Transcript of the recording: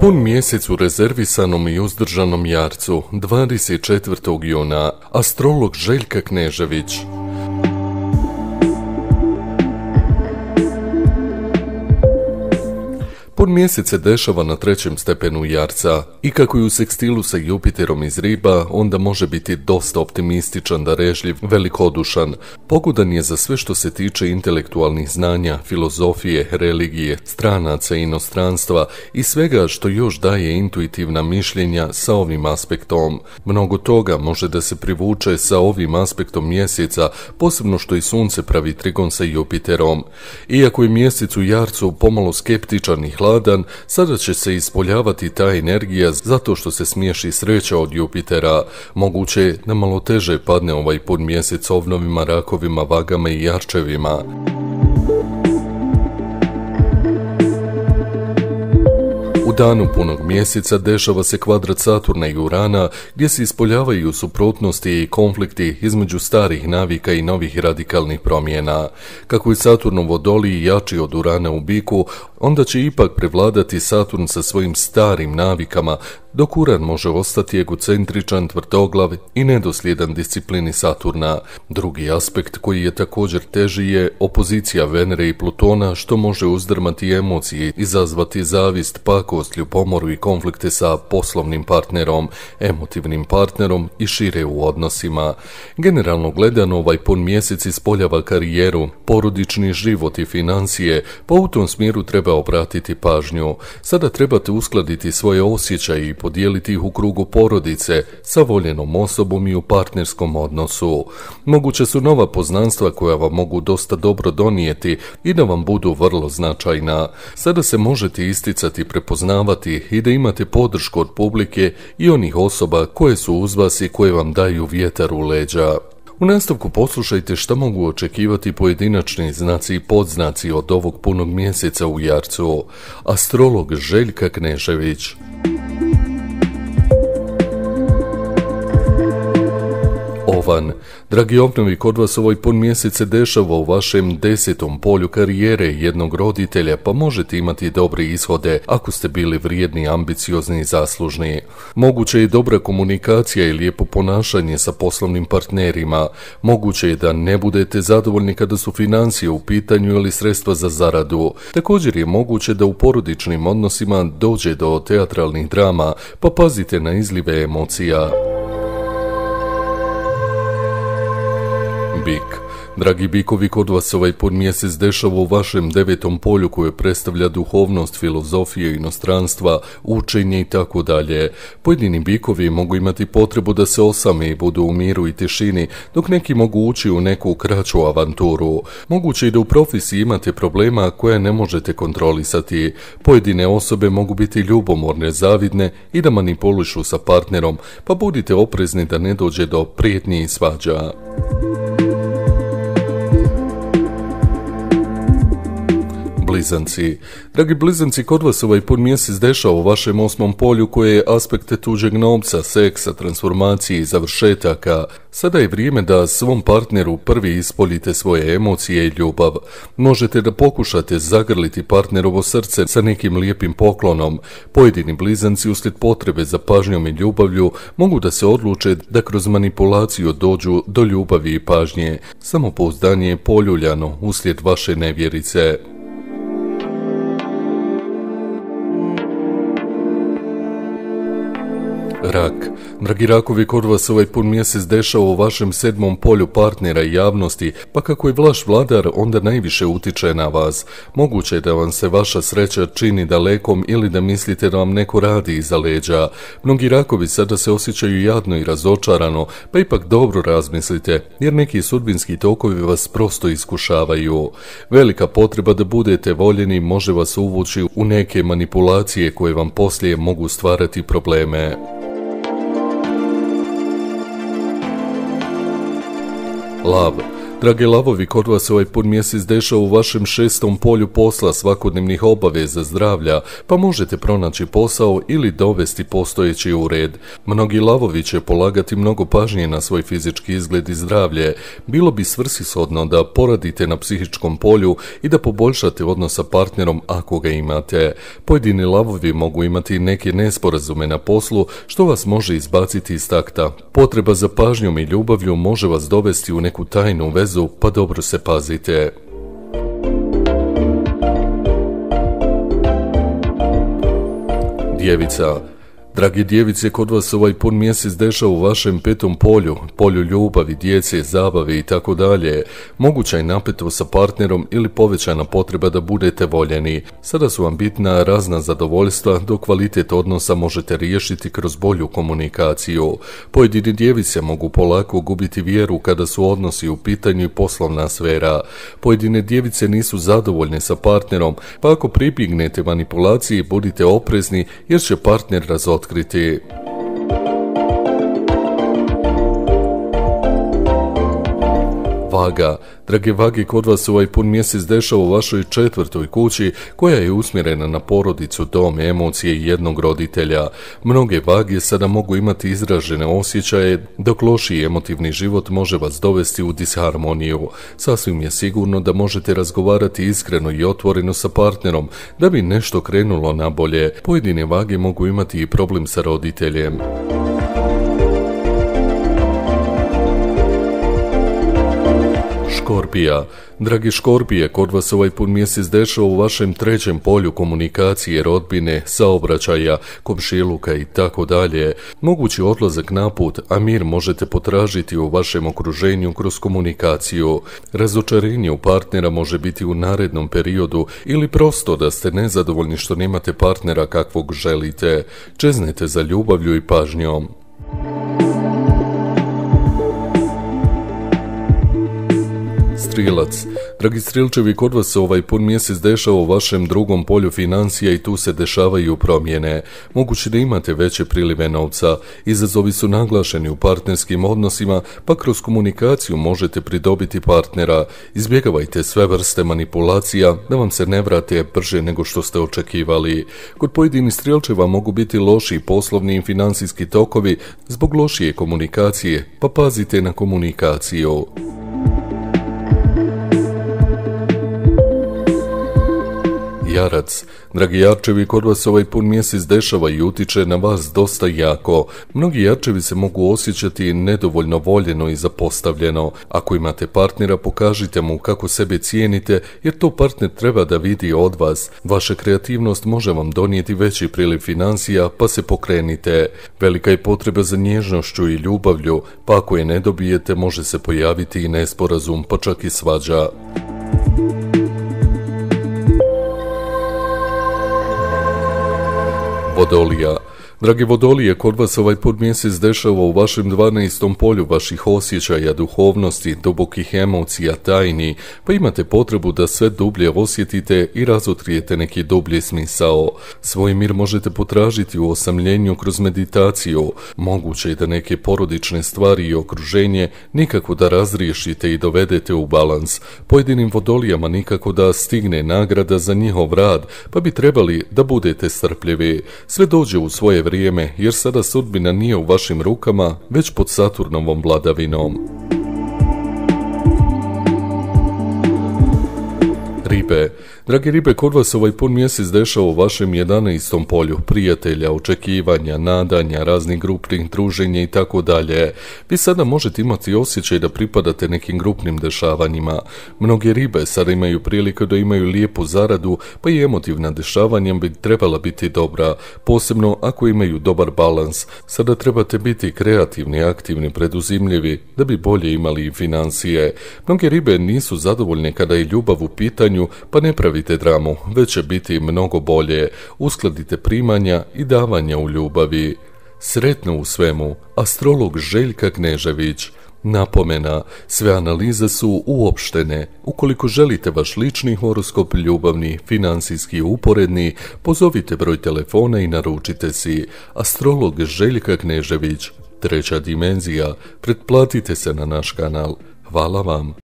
Pun mjesec u rezervisanom i uzdržanom jarcu, 24. juna, astrolog Željka Knežević. Pun mjesec se dešava na 3. stepenu jarca i kako je u sekstilu sa Jupiterom iz Riba, onda može biti dosta optimističan, darežljiv, velikodušan. Pogodan je za sve što se tiče intelektualnih znanja, filozofije, religije, stranaca i inostranstva i svega što još daje intuitivna mišljenja sa ovim aspektom. Mnogo toga može da se privuče sa ovim aspektom mjeseca, posebno što i sunce pravi trigon sa Jupiterom. Iako je mjesec u jarcu pomalo skeptičan i hladan, sada će se ispoljavati ta energija zato što se smiješi sreća od Jupitera. Moguće je da malo teže padne ovaj pun mjesec ovnovima, rakovima, vagama i jarčevima. U danu punog mjeseca dešava se kvadrat Saturna i Urana gdje se ispoljavaju suprotnosti i konflikti između starih navika i novih radikalnih promjena. Kako je Saturn u Vodoliji jači od Urana u Biku, onda će ipak prevladati Saturn sa svojim starim navikama, dok Uran može ostati egocentričan, tvrdoglav i nedosljedan disciplini Saturna. Drugi aspekt koji je također teži je opozicija Venere i Plutona, što može uzdrmati emocije, izazvati zavist, pakost, ljubomoru i konflikte sa poslovnim partnerom, emotivnim partnerom i šire u odnosima. Generalno gledano, ovaj pun mjesec ispoljava karijeru, porodični život i financije, pa u tom smjeru treba obratiti pažnju. Sada trebate uskladiti svoje osjećaje i podijeliti ih u krugu porodice, sa voljenom osobom i u partnerskom odnosu. Moguće su nova poznanstva koja vam mogu dosta dobro donijeti i da vam budu vrlo značajna. Sada se možete isticati, prepoznavati i da imate podršku od publike i onih osoba koje su uz vas i koje vam daju vjetar u leđa. U nastavku poslušajte šta mogu očekivati pojedinačni znaci i podznaci od ovog punog mjeseca u jarcu. Astrolog Željka Knežević. Ovan. Dragi ovnovi, kod vas ovaj pun mjesec se dešava u vašem 10. polju karijere jednog roditelja, pa možete imati dobre ishode ako ste bili vrijedni, ambiciozni i zaslužni. Moguće je dobra komunikacija i lijepo ponašanje sa poslovnim partnerima. Moguće je da ne budete zadovoljni kada su financije u pitanju ili sredstva za zaradu. Također je moguće da u porodičnim odnosima dođe do teatralnih drama, pa pazite na izlive emocija. Bik. Dragi bikovi, kod vas ovaj pun mjesec dešava u vašem 9. polju koje predstavlja duhovnost, filozofije, inostranstva, učenje i tako dalje. Pojedini bikovi mogu imati potrebu da se osame i budu u miru i tišini, dok neki mogu ući u neku kraću avanturu. Moguće je da u profesiji imate problema koje ne možete kontrolisati. Pojedine osobe mogu biti ljubomorne, zavidne i da manipulišu sa partnerom, pa budite oprezni da ne dođe do prijetnji i svađa. Blizanci. Dragi blizanci, kod vas ovaj pun mjesec dešava u vašem 8. polju koje je aspekte tuđeg novca, seksa, transformacije i završetaka. Sada je vrijeme da svom partneru prvi ispoljite svoje emocije i ljubav. Možete da pokušate zagrliti partnerovo srce sa nekim lijepim poklonom. Pojedini blizanci uslijed potrebe za pažnjom i ljubavlju mogu da se odluče da kroz manipulaciju dođu do ljubavi i pažnje. Samopouzdanje je poljuljano uslijed vaše nevjerice. Rak. Dragi rakovi, kod vas ovaj pun mjesec dešava u vašem 7. polju partnera i javnosti, pa kako je vaš vladar, onda najviše utiče na vas. Moguće je da vam se vaša sreća čini dalekom ili da mislite da vam neko radi iza leđa. Mnogi rakovi sada se osjećaju jadno i razočarano, pa ipak dobro razmislite, jer neki sudbinski tokovi vas prosto iskušavaju. Velika potreba da budete voljeni može vas uvući u neke manipulacije koje vam poslije mogu stvarati probleme. Lav. Drage lavovi, kod vas ovaj pun mjesec dešava u vašem 6. polju posla, svakodnevnih obaveza, zdravlja, pa možete pronaći posao ili dovesti postojeći u red. Mnogi lavovi će polagati mnogo pažnje na svoj fizički izgled i zdravlje. Bilo bi svrsishodno da poradite na psihičkom polju i da poboljšate odnos sa partnerom ako ga imate. Pojedini lavovi mogu imati neke nesporazume na poslu što vas može izbaciti iz takta. Potreba za pažnjom i ljubavlju može vas dovesti u neku tajnu vezu, pa dobro se pazite. Djevica. Dragi djevice, kod vas ovaj pun mjesec dešava u vašem 5. polju, polju ljubavi, djece, zabave i tako dalje. Moguća je napetost sa partnerom ili povećana potreba da budete voljeni. Sada su vam bitna razna zadovoljstva, dok kvalitet odnosa možete riješiti kroz bolju komunikaciju. Pojedini djevice mogu polako gubiti vjeru kada su odnosi u pitanju i poslovna sfera. Pojedine djevice nisu zadovoljne sa partnerom, pa ako pribjegnete manipulaciji, budite oprezni jer će partner razotkriti. Vaga. Drage vage, kod vas ovaj pun mjesec dešava u vašoj 4. kući koja je usmjerena na porodicu, dom, emocije i jednog roditelja. Mnoge vage sada mogu imati izražene osjećaje, dok lošiji emotivni život može vas dovesti u disharmoniju. Sasvim je sigurno da možete razgovarati iskreno i otvoreno sa partnerom da bi nešto krenulo na bolje. Pojedine vage mogu imati i problem sa roditeljem. Škorpija. Dragi Škorpije, kod vas ovaj pun mjesec dešava u vašem 3. polju komunikacije, rodbine, saobraćaja, komšiluka i tako dalje. Mogući odlazak na put, a mir možete potražiti u vašem okruženju kroz komunikaciju. Razočarenje u partnera može biti u narednom periodu ili prosto da ste nezadovoljni što nemate partnera kakvog želite. Čeznete za ljubavlju i pažnjom. Strilac. Dragi strilčevi, kod vas se ovaj pun mjesec dešava u vašem 2. polju financija i tu se dešavaju promjene. Moguće da imate veće prilive novca. Izazovi su naglašeni u partnerskim odnosima, pa kroz komunikaciju možete pridobiti partnera. Izbjegavajte sve vrste manipulacija da vam se ne vrate brže nego što ste očekivali. Kod pojedinih strilčeva mogu biti loši poslovni i financijski tokovi zbog lošije komunikacije, pa pazite na komunikaciju. Jarac. Dragi jarčevi, kod vas ovaj pun mjesec dešava i utiče na vas dosta jako. Mnogi jarčevi se mogu osjećati nedovoljno voljeno i zapostavljeno. Ako imate partnera, pokažite mu kako sebe cijenite, jer to partner treba da vidi od vas. Vaša kreativnost može vam donijeti veći priliv financija, pa se pokrenite. Velika je potreba za nježnošću i ljubavlju, pa ako je ne dobijete, može se pojaviti i nesporazum, pa čak i svađa. Vodolija. Dragi Vodolije, kod vas ovaj pun mjesec dešava u vašem 12. polju vaših osjećaja, duhovnosti, dubokih emocija, tajni, pa imate potrebu da sve dublje osjetite i razotkrijete neki dublji smisao. Svoj mir možete potražiti u osamljenju kroz meditaciju. Moguće je da neke porodične stvari i okruženje nikako da razriješite i dovedete u balans. Pojedinim Vodolijama nikako da stigne nagrada za njihov rad, pa bi trebali da budete strpljivi. Sve dođe u svoje vrijeme, jer sada sudbina nije u vašim rukama, već pod Saturnovom vladavinom. Ribe. Dragi ribe, kod vas ovaj pun mjesec dešava u vašem 11. polju prijatelja, očekivanja, nadanja, raznih grupnih druženja i tako dalje. Vi sada možete imati osjećaj da pripadate nekim grupnim dešavanjima. Mnoge ribe sada imaju priliku da imaju lijepu zaradu, pa i emotivna dešavanja bi trebala biti dobra, posebno ako imaju dobar balans. Sada trebate biti kreativni, aktivni, preduzimljivi, da bi bolje imali i financije. Mnoge ribe nisu zadovoljne kada je ljubav u pitanju, pa ne pravite dramu, već će biti mnogo bolje. Uskladite primanja i davanja u ljubavi. Sretno u svemu, astrolog Željka Knežević. Napomena, sve analize su uopštene. Ukoliko želite vaš lični horoskop, ljubavni, financijski uporedni, pozovite broj telefona i naručite si. Astrolog Željka Knežević. 3. dimenzija. Pretplatite se na naš kanal. Hvala vam.